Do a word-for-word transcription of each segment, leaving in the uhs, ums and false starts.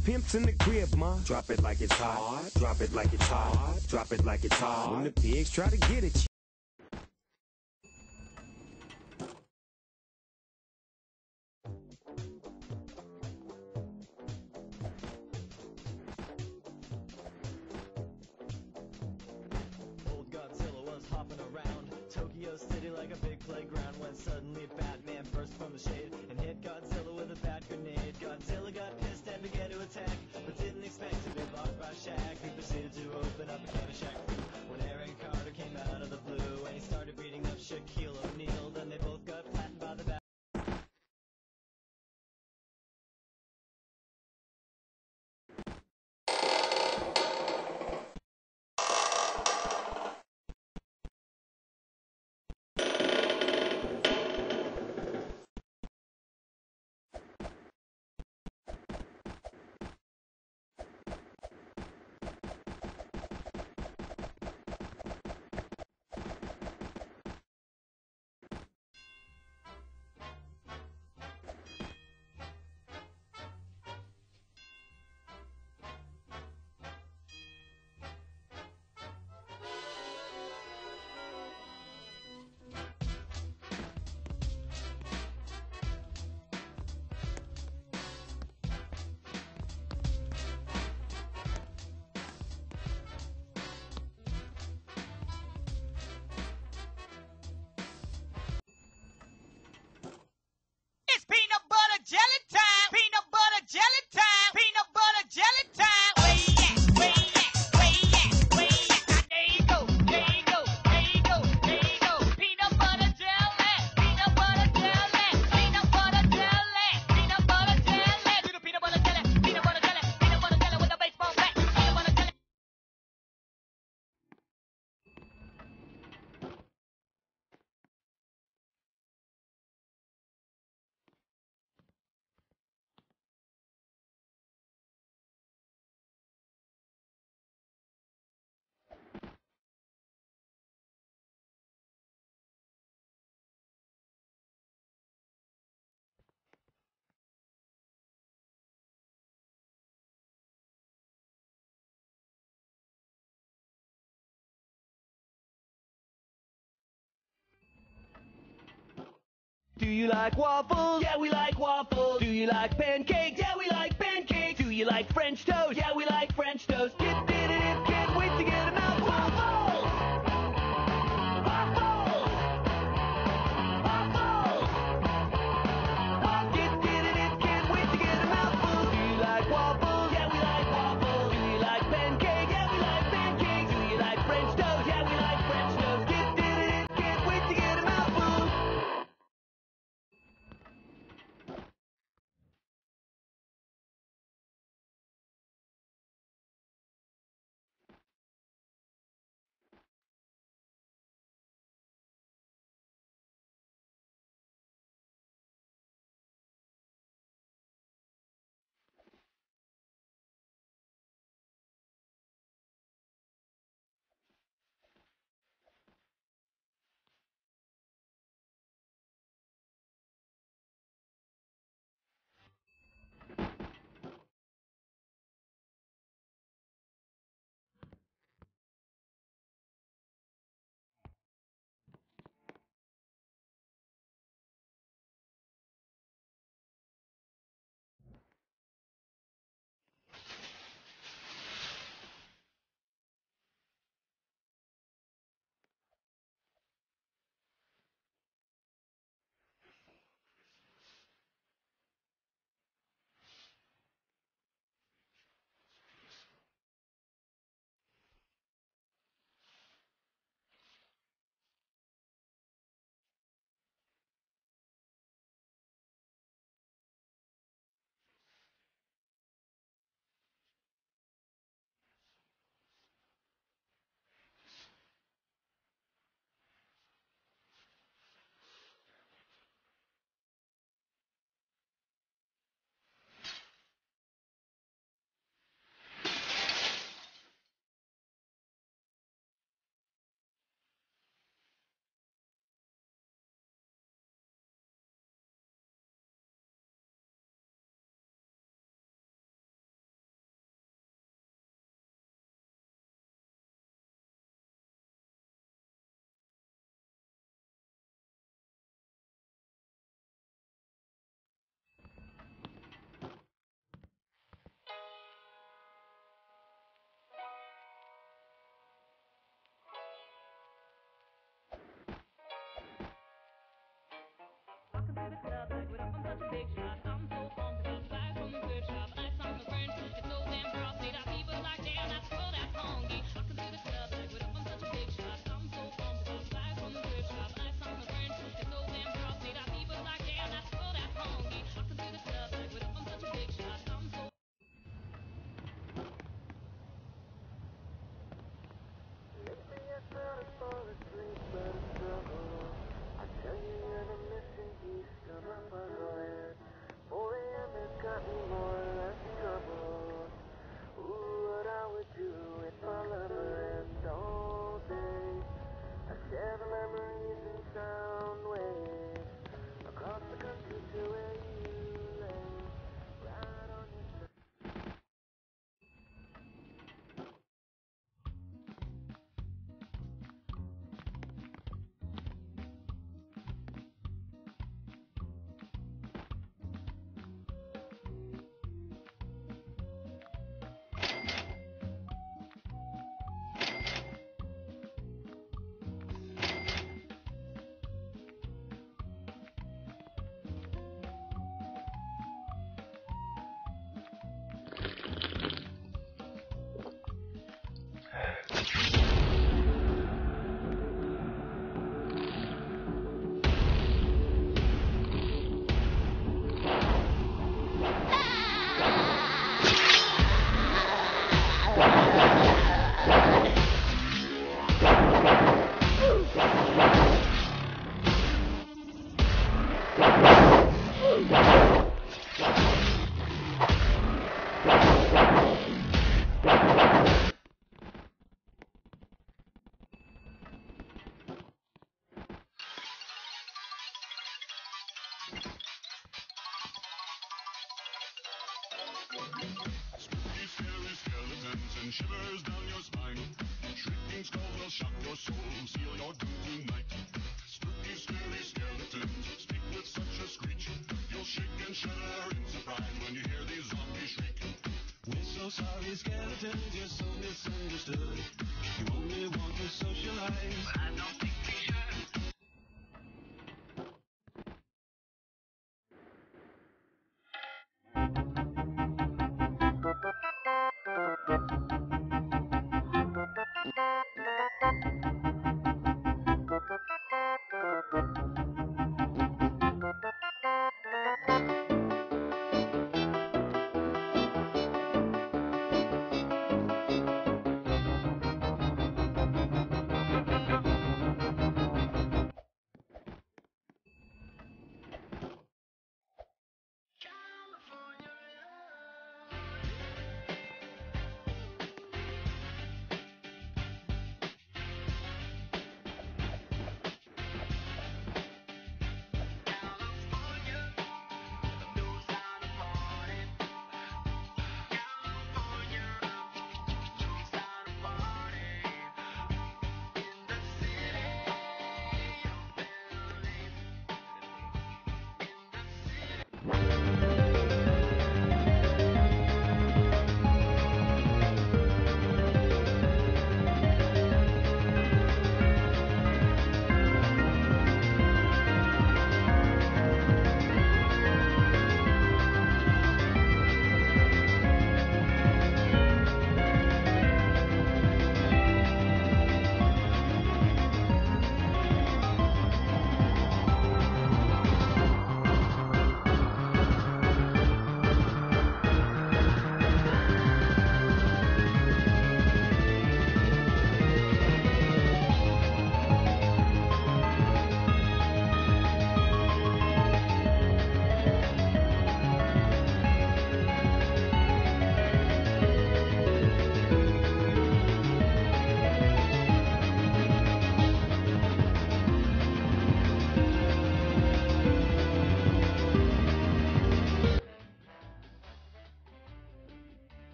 Pimps in the crib, ma. Drop it like it's hot. Drop it like it's hot. Drop it like it's hot. When the pigs try to get at you. City like a big playground when suddenly Batman burst from the shade and hit Godzilla with a bat grenade. Godzilla got pissed and began to attack, but didn't expect to be blocked by Shaq, who proceeded to open up a can of Shaq Fu. When Aaron Carter came out of the blue and he started beating up Shaquille O'Neal, then they both got flattened by the bat. It's peanut butter jelly time. Peanut butter jelly time. Peanut butter jelly time. Where you at? Where you at? Where you at? Where you at? Ah, there you go. There you go. There you go. There you go. Peanut butter jelly. Peanut butter jelly. Peanut butter jelly. Peanut butter jelly. Do the peanut butter jelly. Peanut butter jelly. Peanut butter jelly with a baseball bat. Peanut butter jelly. Do you like waffles? Yeah, we like waffles. Do you like pancakes? Yeah, we like pancakes. Do you like French toast? Yeah, we like French toast. Get did it, can't wait to get them out. Waffles! Waffles! Waffles! Get did it, can't wait to get them out. Do you like waffles? Yeah, we like waffles. Do you like pancakes? Yeah, we like pancakes. Do you like French toast? Yeah, we like French toast. Get did it, can't wait to get them out. Shivers down your spine. Shrieking skulls will shock your soul, seal your doom tonight. Spooky, scary skeletons speak with such a screech. You'll shake and shudder in surprise when you hear these zombies shriek. We're so sorry, skeletons, you're so misunderstood. You only want to socialize, but I don't think we should.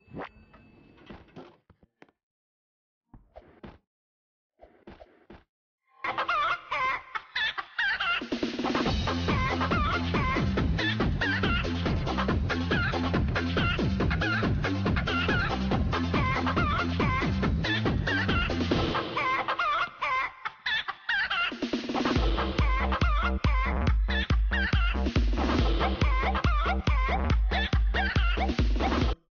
Bye.